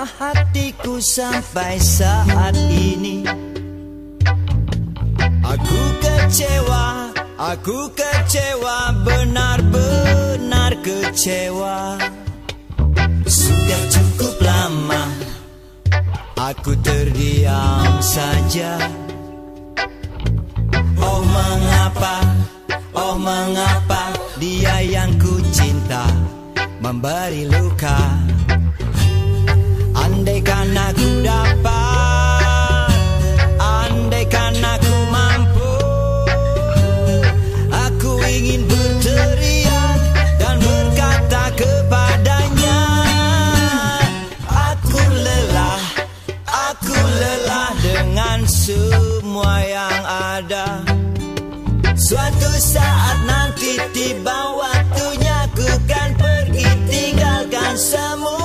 hatiku sampai saat ini. Aku kecewa, benar-benar kecewa. Sudah cukup lama aku terdiam saja. Oh mengapa dia yang ku cinta memberi luka. Andaikan aku dapat, andaikan aku mampu, aku ingin berteriak dan berkata kepadanya, aku lelah dengan semua yang ada. Suatu saat nanti tiba waktunya, ku kan pergi tinggalkan semua.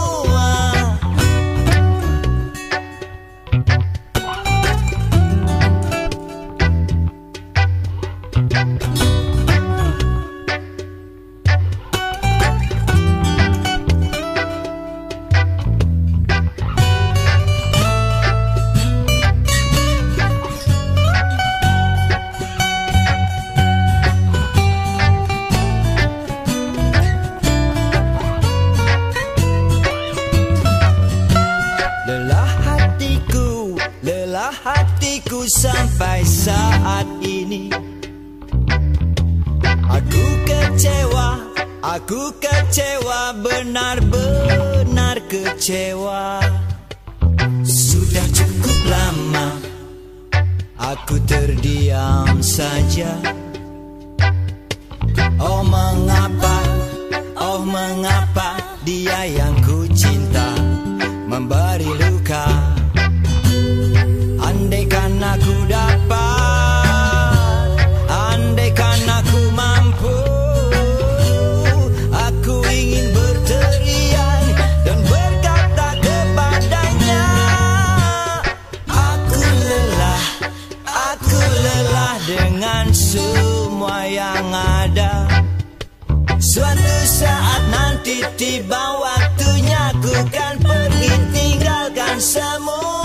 Hatiku sampai saat ini. Aku kecewa, benar-benar kecewa. Sudah cukup lama aku terdiam saja. Oh mengapa dia yang ku cinta memberi luka. Andaikan aku dapat, andaikan aku mampu, aku ingin berteriak dan berkata kepadanya, aku lelah dengan semua yang ada. Suatu saat nanti tiba waktunya, ku kan pergi tinggalkan semua.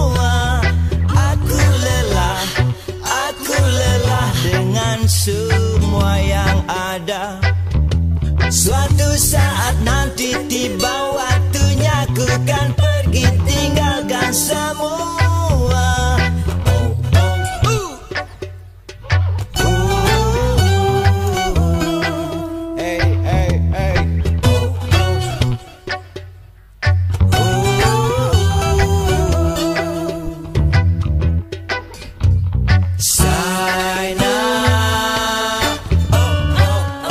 Aku lelah dengan semua yang ada. Suatu saat nanti tiba waktunya, ku kan pergi tinggalkan semua.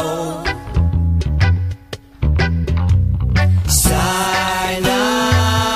Sayang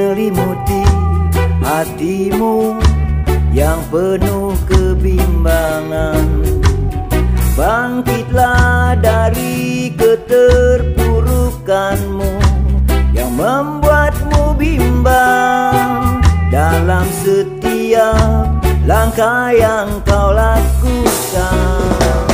menyelimuti hatimu yang penuh kebimbangan. Bangkitlah dari keterpurukanmu yang membuatmu bimbang dalam setiap langkah yang kau lakukan.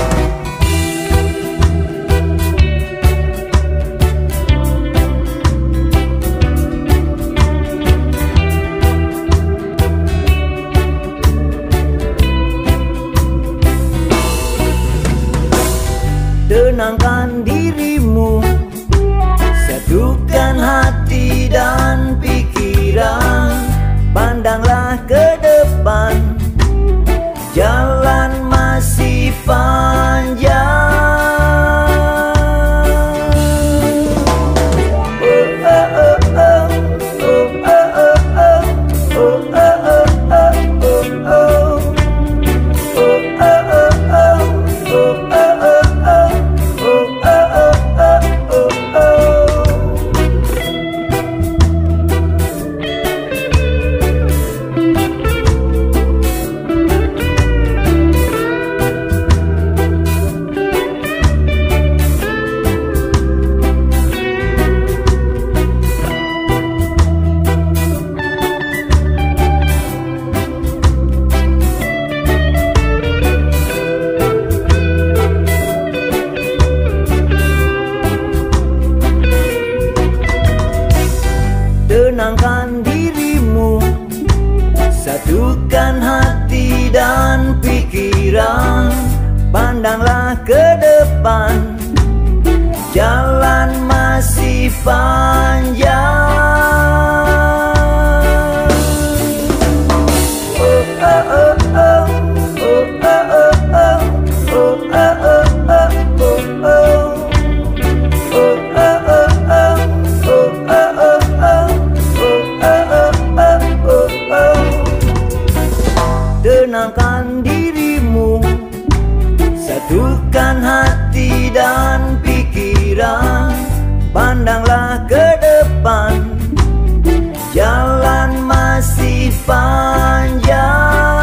Tenangkan dirimu, satukan hati dan pikiran. Pandanglah ke depan, jalan masih panjang. Tenangkan dirimu, satukan hati dan pikiran. Pandanglah ke depan, jalan masih panjang. Tenangkan dirimu, satukan hati dan pikiran. Pandanglah ke depan, jalan masih panjang.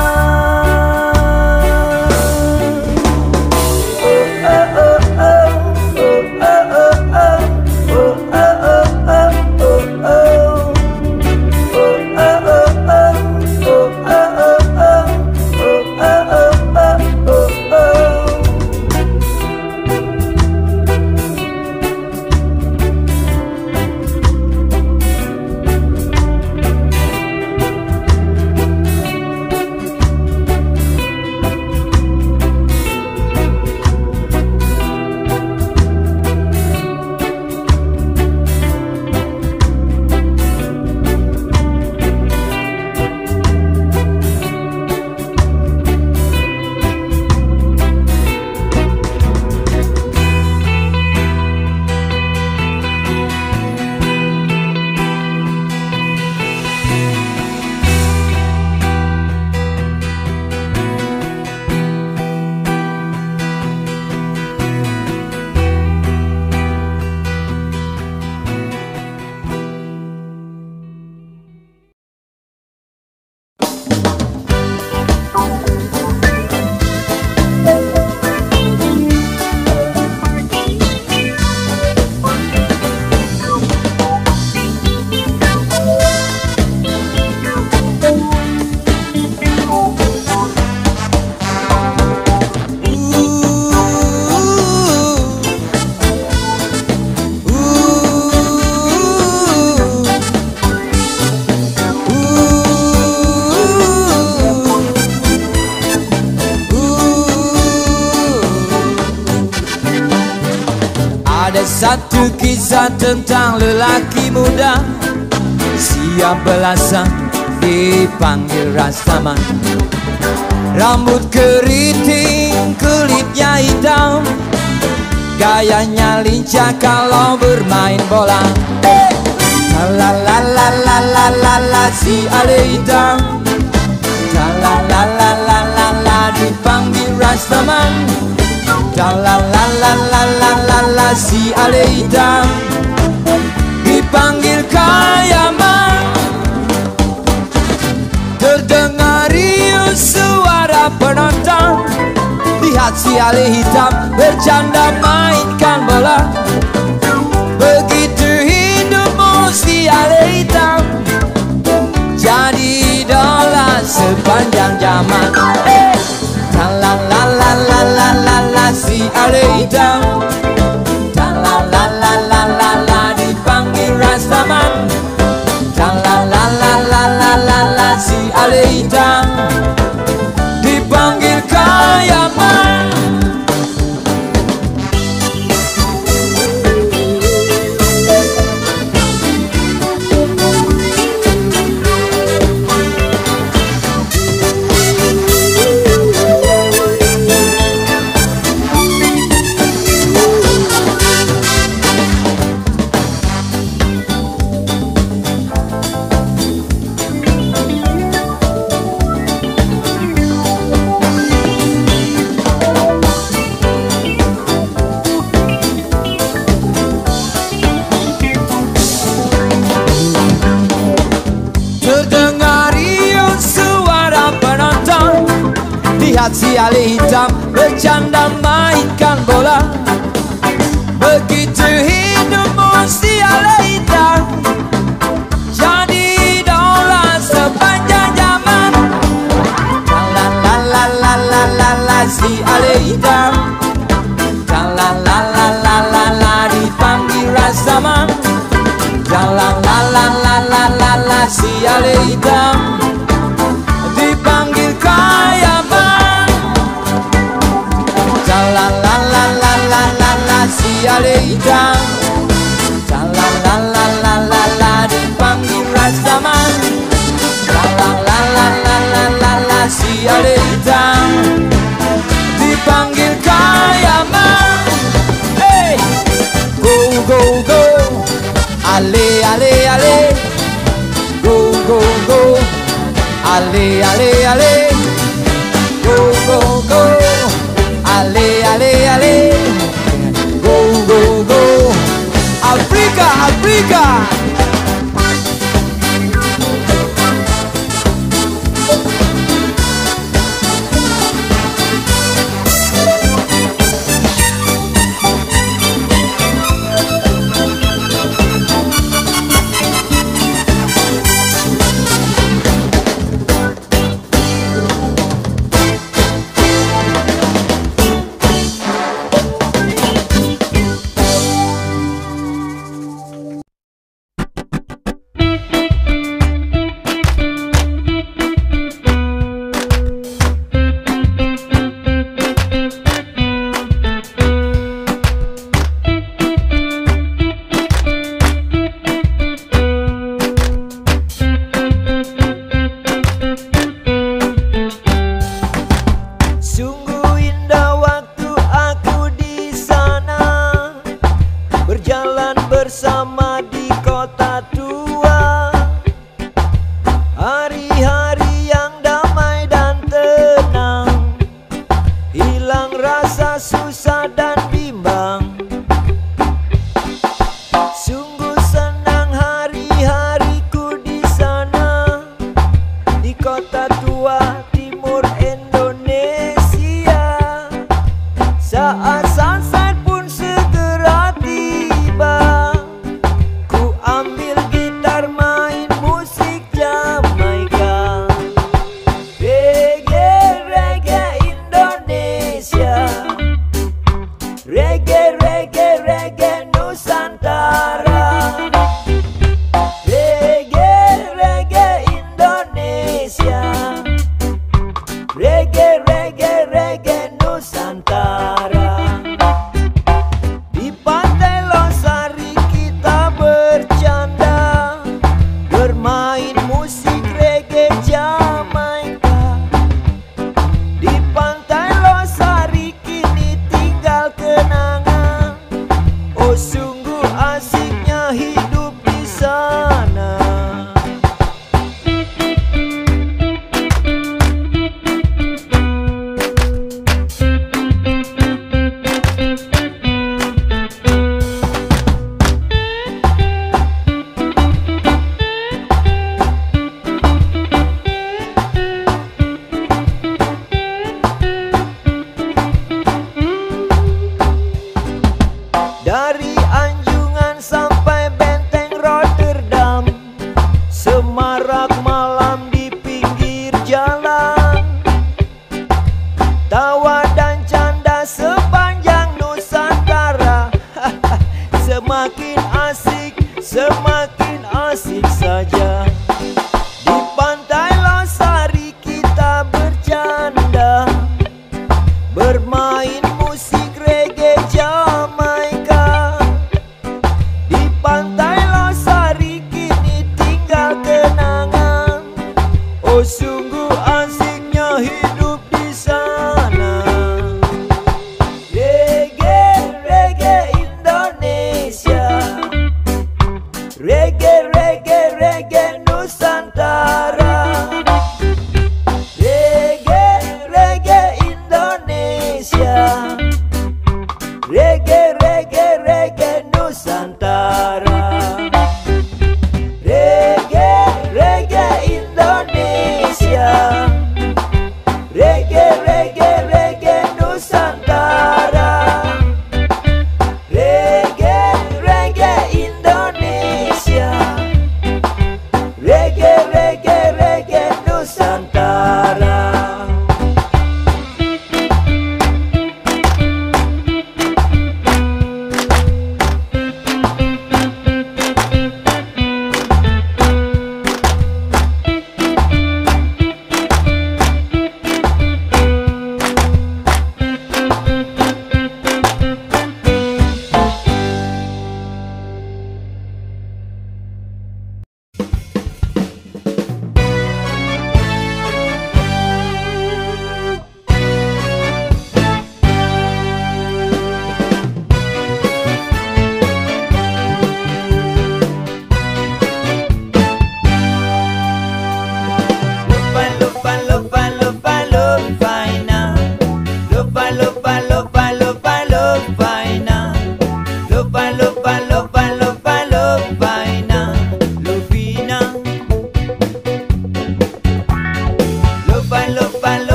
Satu kisah tentang lelaki muda, siap belasan dipanggil Rastaman. Rambut keriting, kulitnya hitam, gayanya lincah kalau bermain bola. La la la la la la la si Ale hitam. La la la la la la la dipanggil Rastaman. La la la la la la la la si Ale hitam dipanggil Kayaman. si ale hitam bercanda mainkan bola. Begitu hidupmu si ale hitam jadi idola sepanjang zaman. La la la la la la la si ale hitam. La la la la la la dipanggil Rastaman. La la la la la la la si ale hitam dipanggil Kayaman. Lihat si ale hitam bercanda mainkan bola. Begitu hidupmu si ale hitam jadi idola sepanjang zaman. La la la la la la la si ale hitam. La la la la la la dipanggil Rastaman. La la la la la la la si ale hitam dipanggil Kayaman. La la la la la la la si ale hitam. La la la la la la dipanggil Rastaman. La la la la la la la la si ale hitam dipanggil Kayaman. Hey, go go go, ale ale ale, go go go, ale ale ale, go go go, ale ale ale, go go go, Afrika Afrika.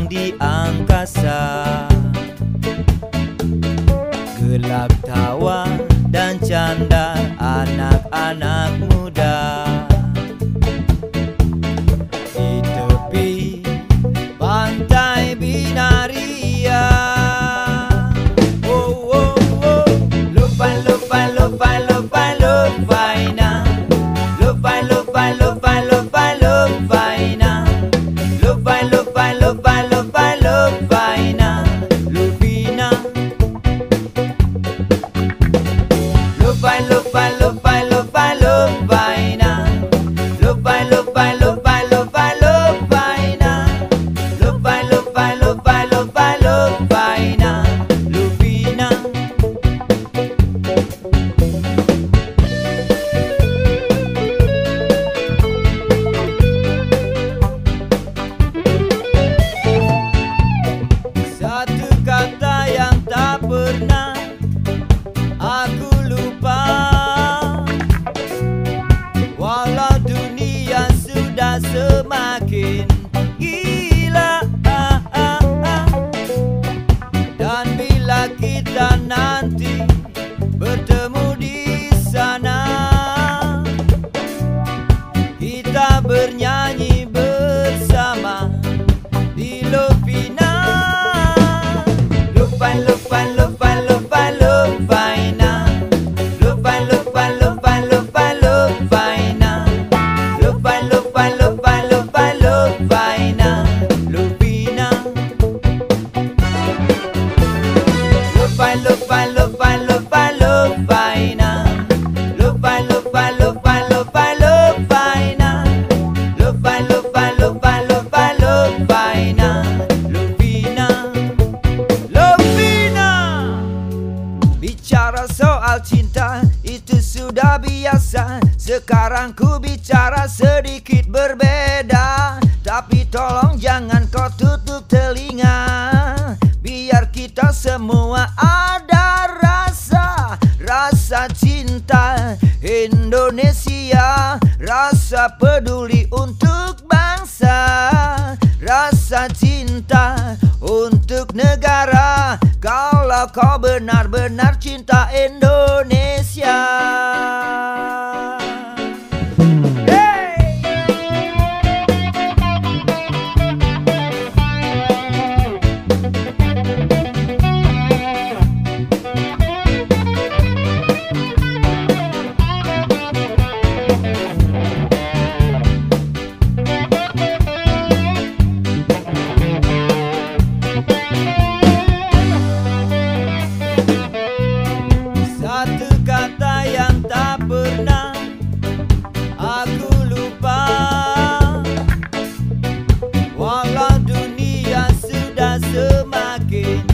terbang di angkasa. Gelak tawa dan canda anak-anak muda di tepi pantai Binaria. Oh, oh, oh. Lupai, lupai, lupai, lupai, lupaina. Lupai, lupai, lupai, lupai, lupaina. Lupai, lupai, lupai, lupai, lupaina. Lupina. Lupai, lupai, lupai, lupai, lupaina. Lupai, lupai, lupai, lupai, lupaina. Lupai, lupai, lupai, lupai, lupaina. Lupina. Satu kata yang tak pernah aku lupa, walau dunia sudah semakin gila. Dan bila kita nanti bertemu di sana, kita bernyanyi bersama di Lupina. Lupai, lupai, lupai, lupai, lupaina. Lupai, lupai, lupai, lupai, lupaina. Lupai, lupai, lupai, lupai, lupaina. Lupina. Lupai, lupai, lupai, lupai, lupaina. Lupai, lupai, lupai, lupai, lupaina. Lupai, lupai, lupai, lupai, lupaina. Lupina. Lupina. Bicara soal cinta itu sudah biasa. Sekarang ku bicara sedikit berbeda. Tapi tolong jangan kau tutup telinga, biar kita semua ada rasa. Rasa cinta Indonesia, rasa peduli untuk bangsa, rasa cinta untuk negara. Kalau kau benar-benar cinta Indonesia. Satu kata yang tak pernah aku lupa, walau dunia sudah semakin